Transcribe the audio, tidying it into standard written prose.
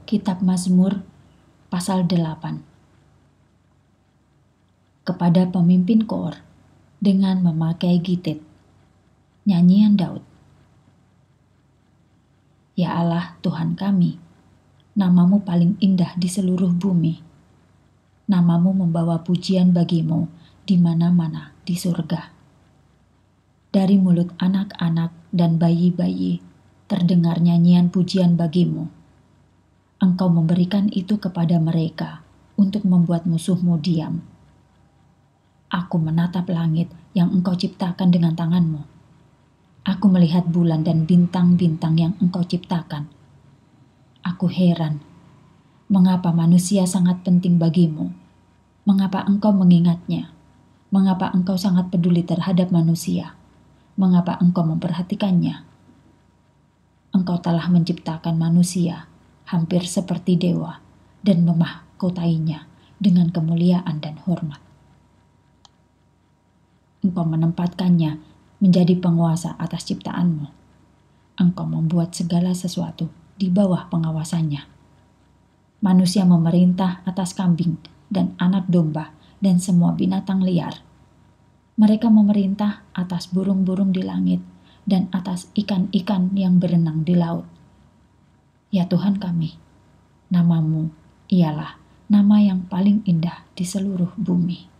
Kitab Mazmur pasal 8. Kepada pemimpin Kor dengan memakai gitit. Nyanyian Daud. Ya Allah Tuhan kami, namamu paling indah di seluruh bumi. Namamu membawa pujian bagimu di mana-mana di surga. Dari mulut anak-anak dan bayi-bayi terdengar nyanyian pujian bagimu. Engkau memberikan itu kepada mereka untuk membuat musuhmu diam. Aku menatap langit yang engkau ciptakan dengan tanganmu. Aku melihat bulan dan bintang-bintang yang engkau ciptakan. Aku heran, mengapa manusia sangat penting bagimu? Mengapa engkau mengingatnya? Mengapa engkau sangat peduli terhadap manusia? Mengapa engkau memperhatikannya? Engkau telah menciptakan manusia hampir seperti dewa dan memahkotainya dengan kemuliaan dan hormat. Engkau menempatkannya menjadi penguasa atas ciptaanmu. Engkau membuat segala sesuatu di bawah pengawasannya. Manusia memerintah atas kambing dan anak domba dan semua binatang liar. Mereka memerintah atas burung-burung di langit dan atas ikan-ikan yang berenang di laut. Ya Tuhan kami, namamu ialah nama yang paling indah di seluruh bumi.